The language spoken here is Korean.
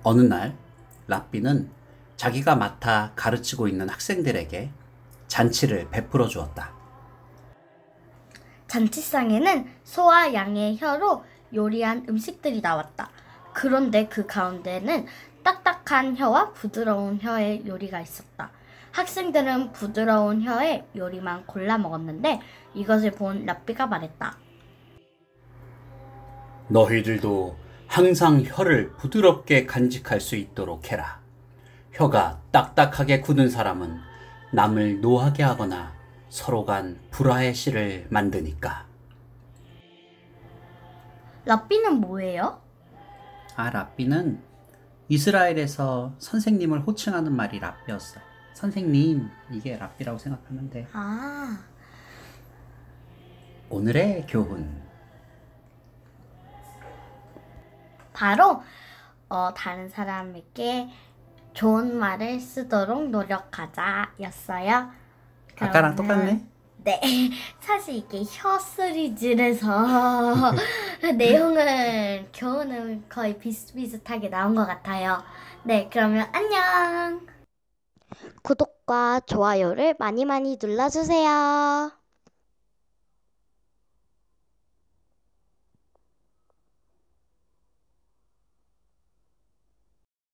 어느 날 라삐는 자기가 맡아 가르치고 있는 학생들에게 잔치를 베풀어 주었다. 잔치상에는 소와 양의 혀로 요리한 음식들이 나왔다. 그런데 그 가운데는 딱딱한 혀와 부드러운 혀의 요리가 있었다. 학생들은 부드러운 혀의 요리만 골라 먹었는데 이것을 본 라삐가 말했다. 너희들도 항상 혀를 부드럽게 간직할 수 있도록 해라. 혀가 딱딱하게 굳은 사람은 남을 노하게 하거나 서로 간 불화의 씨를 만드니까. 라삐는 뭐예요? 라삐는 이스라엘에서 선생님을 호칭하는 말이 라삐였어. 선생님, 이게 라삐라고 생각하면 돼. 오늘의 교훈. 바로 다른 사람에게 좋은 말을 쓰도록 노력하자 였어요. 아까랑 똑같네? 네, 사실 이게 혀 시리즈라서 내용은 교훈은 거의 비슷비슷하게 나온 것 같아요. 네, 그러면 안녕. 구독과 좋아요를 많이 많이 눌러주세요.